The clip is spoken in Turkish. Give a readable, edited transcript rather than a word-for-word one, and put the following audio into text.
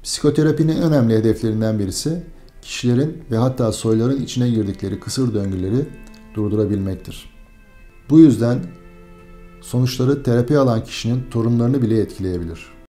Psikoterapinin en önemli hedeflerinden birisi, kişilerin ve hatta soyların içine girdikleri kısır döngüleri durdurabilmektir. Bu yüzden sonuçları terapi alan kişinin torunlarını bile etkileyebilir.